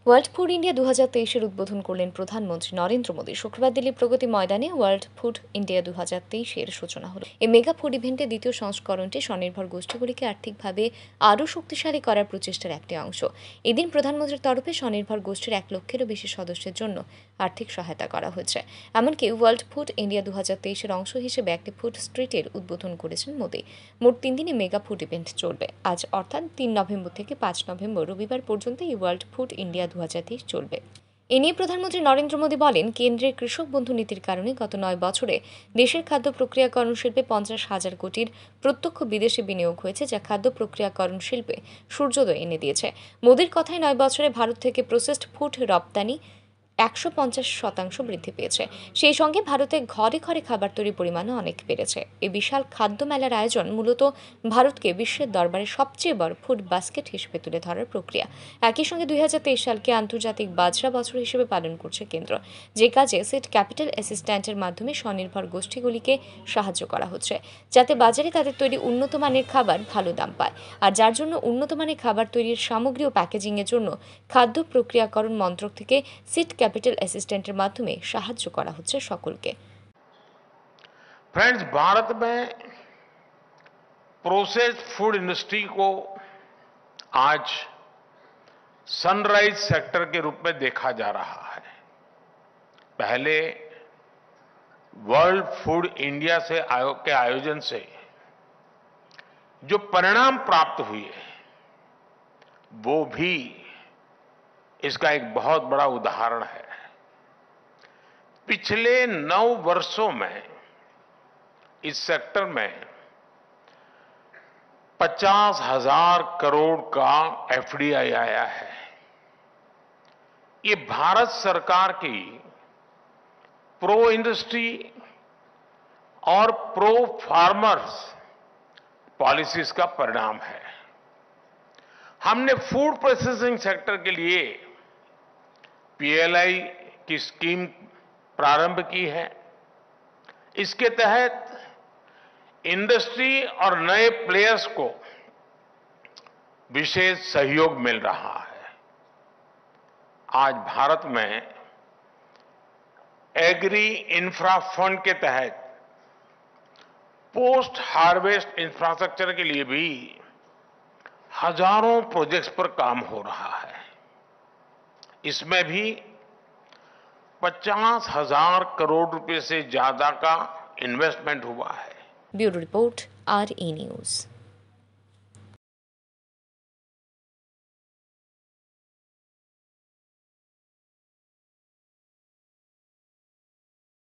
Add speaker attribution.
Speaker 1: World food India 2023-এর উদ্বোধন করলেন প্রধানমন্ত্রী নরেন্দ্র মোদী। শুক্রবার দিল্লির প্রগতি ময়দানে ওয়ার্ল্ড ফুড ইন্ডিয়া 2023-এর সূচনা হলো। এই মেগা ফুড ইভেন্টের দ্বিতীয় সংস্করণটি স্বনির্ভর গোষ্ঠীগুলিকে আর্থিকভাবে আরও শক্তিশালী করার প্রচেষ্টার একটি অংশ। এদিন প্রধানমন্ত্রীর তরফে স্বনির্ভর গোষ্ঠীর 1 লক্ষেরও বেশি সদস্যের জন্য আর্থিক সহায়তা করা হয়েছে। এমনকি ওয়ার্ল্ড ফুড ইন্ডিয়া 2023-এর অংশ হিসেবে একটি ফুড স্ট্রিটের উদ্বোধন করেছেন মোদী। মোট 3 দিনে মেগা ফুড ইভেন্ট চলবে। আজ অর্থাৎ 3 নভেম্বর থেকে 5 নভেম্বর রবিবার পর্যন্ত এই ওয়ার্ল্ড ফুড ইন্ডিয়া 2023 চলবে। এ নিয়ে প্রধানমন্ত্রী নরেন্দ্র মোদী বলেন, কেন্দ্রের কৃষক বন্ধু নীতির কারণে গত 9 বছরে দেশের খাদ্য প্রক্রিয়াকরণ শিল্পে 50,000 কোটির প্রত্যক্ষ বিদেশি বিনিয়োগ হয়েছে, যা খাদ্য প্রক্রিয়াকরণ শিল্পে সূর্যোদয় এনে দিয়েছে। মোদীর কথায় 9 বছরে ভারত থেকে প্রসেসড ফুড রপ্তানি 150% বৃদ্ধি পেয়েছে। সেই সঙ্গে ভারতে ঘরে ঘরে খাবার তৈরির পরিমাণও অনেক বেড়েছে। এই বিশাল খাদ্য মেলার আয়োজন মূলত ভারতকে বিশ্বের দরবারে সবচেয়ে বড় ফুড বাস্কেট হিসেবে তুলে ধরার প্রক্রিয়া। একই সঙ্গে 2023 সালকে আন্তর্জাতিক বাজরা বছর হিসেবে পালন করছে কেন্দ্র, যে কাজে সিড ক্যাপিটাল অ্যাসিস্ট্যান্টের মাধ্যমে স্বনির্ভর গোষ্ঠীগুলিকে সাহায্য করা হচ্ছে, যাতে বাজারে তাদের তৈরি উন্নত মানের খাবার ভালো দাম পায়। আর যার জন্য উন্নত মানের খাবার তৈরির সামগ্রী ও প্যাকেজিংয়ের জন্য খাদ্য প্রক্রিয়াকরণ মন্ত্রক থেকে সিড कैपिटल असिस्टेंटर माध्यमे साहाय्य करा होच्छे सकलके।
Speaker 2: फ्रेंड्स, भारत में प्रोसेस्ड फूड इंडस्ट्री को आज सनराइज सेक्टर के रूप में देखा जा रहा है। पहले वर्ल्ड फूड इंडिया से के आयोजन से जो परिणाम प्राप्त हुए वो भी इसका एक बहुत बड़ा उदाहरण है। पिछले 9 वर्षों में इस सेक्टर में 50,000 करोड़ का एफडीआई आया है। ये भारत सरकार की प्रो इंडस्ट्री और प्रो फार्मर्स पॉलिसीज का परिणाम है। हमने फूड प्रोसेसिंग सेक्टर के लिए पीएलआई की स्कीम प्रारंभ की है। इसके तहत इंडस्ट्री और नए प्लेयर्स को विशेष सहयोग मिल रहा है। आज भारत में एग्री इंफ्रा फंड के तहत पोस्ट हार्वेस्ट इंफ्रास्ट्रक्चर के लिए भी हजारों प्रोजेक्ट्स पर काम हो रहा है। इसमें भी 50,000 करोड़ रुपए से ज्यादा का इन्वेस्टमेंट हुआ है।
Speaker 1: Bureau report, RE news.